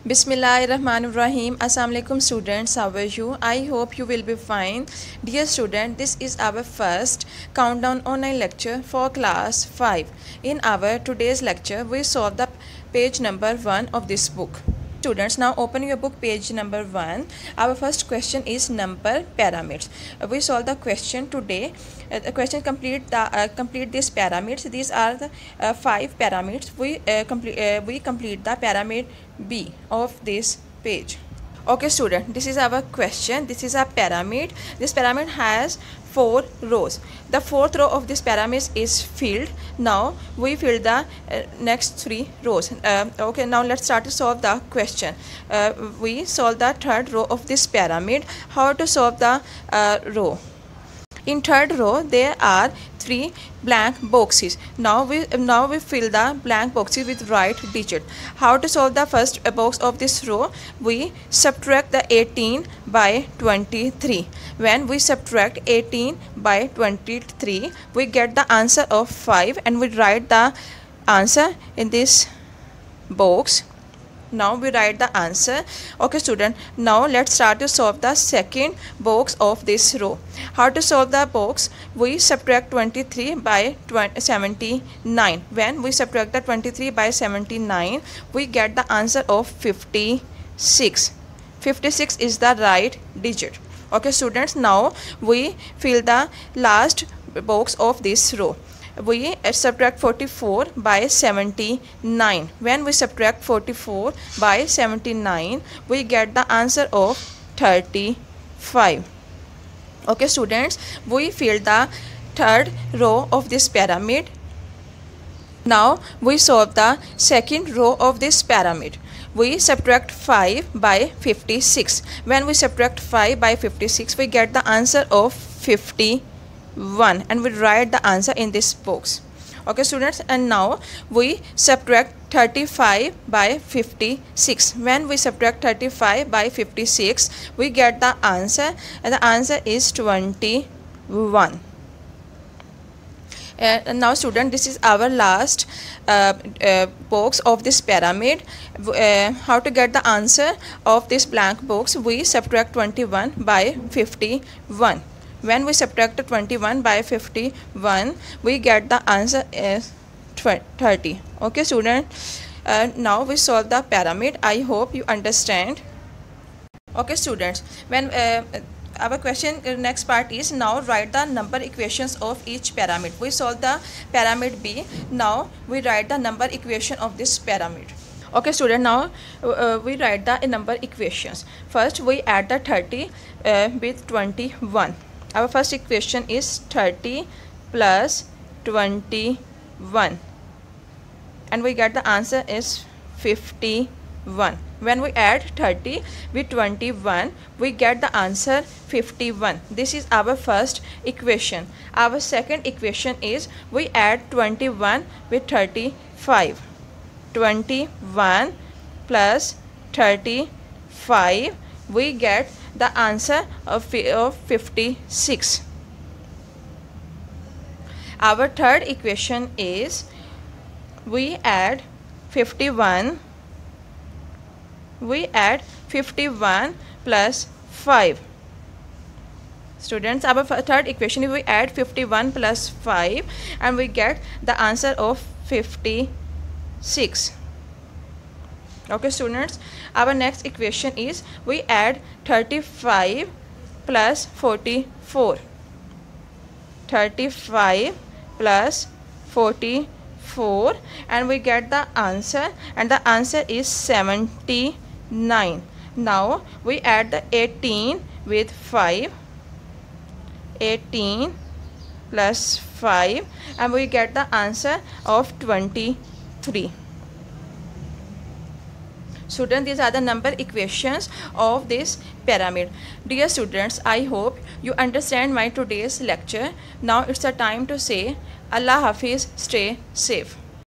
Bismillahirrahmanirrahim. Assalamu alaikum students. How are you? I hope you will be fine. Dear student, this is our first countdown online lecture for class 5. In our today's lecture, we solve the page number 1 of this book. Students, now open your book, page number 1. Our first question is number pyramids. We solve the question today. The question complete these pyramids. These are the 5 pyramids. We complete the pyramid B of this page. Okay student, this is our question. This is a pyramid. This pyramid has 4 rows. The 4th row of this pyramid is filled. Now we fill the next 3 rows. Okay, now let's start to solve the question. We solve the 3rd row of this pyramid. How to solve the row? In 3rd row there are 3 blank boxes. Now we fill the blank boxes with right digit. How to solve the first box of this row? We subtract the 18 by 23. When we subtract 18 by 23, we get the answer of 5 and we write the answer in this box. Now we write the answer. Okay student, now let's start to solve the second box of this row. How to solve the box? We subtract 23 by 79. When we subtract the 23 by 79, we get the answer of 56. 56 is the right digit. Okay students, now we fill the last box of this row. We subtract 44 by 79. When we subtract 44 by 79, we get the answer of 35. Okay students, we fill the 3rd row of this pyramid. Now we solve the 2nd row of this pyramid. We subtract 5 by 56. When we subtract 5 by 56, we get the answer of 51 and we write the answer in this box. Okay students, and now we subtract 35 by 56. When we subtract 35 by 56, we get the answer and the answer is 21. Now student, this is our last box of this pyramid. How to get the answer of this blank box? We subtract 21 by 51. When we subtract 21 by 51, we get the answer as 30. Okay student, now we solve the pyramid. I hope you understand. Okay students, when our question next part is now write the number equations of each pyramid. We solve the pyramid B. Now we write the number equation of this pyramid. Okay student, now we write the number equations. First we add the 30 with 21. Our first equation is 30 plus 21 and we get the answer is 51. When we add 30 with 21, we get the answer 51. This is our first equation. Our second equation is we add 21 with 35. 21 plus 35, we get the answer of 56. Our third equation is we add 51 plus 5. Students, our third equation is we add 51 plus 5 and we get the answer of 56. Okay students, our next equation is we add 35 plus 44. 35 plus 44 and we get the answer and the answer is 79. Now we add the 18 with 5. 18 plus 5 and we get the answer of 23. Students, these are the number equations of this pyramid. Dear students, I hope you understand my today's lecture. Now it's the time to say Allah Hafiz, stay safe.